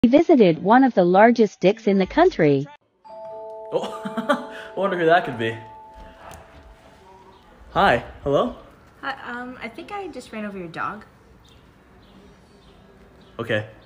He visited one of the largest dicks in the country. Oh, I wonder who that could be. Hi, hello? Hi, I think I just ran over your dog. Okay.